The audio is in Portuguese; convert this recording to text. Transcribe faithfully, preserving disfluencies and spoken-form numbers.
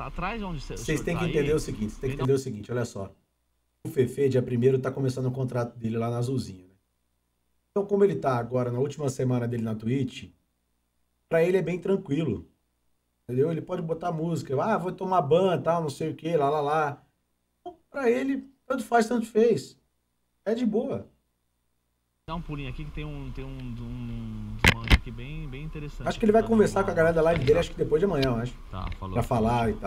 tá atrás de onde você Vocês têm tá que aí, entender o seguinte, vocês têm que vem entender o seguinte, olha só. O Fefe, dia primeiro, tá começando o contrato dele lá na Azulzinha, né? Então, como ele tá agora na última semana dele na Twitch, pra ele é bem tranquilo. Entendeu? Ele pode botar música, ah, vou tomar ban, tal, não sei o que, lá, lá, lá. Então, pra ele, tanto faz, tanto fez. É de boa. Dá um pulinho aqui que tem um tem um, um desmanche aqui bem, bem interessante. Acho que ele vai pra dar conversar uma- com a galera da live dele, uma- acho que depois de amanhã, eu acho. Tá, falou. Pra falar e tal.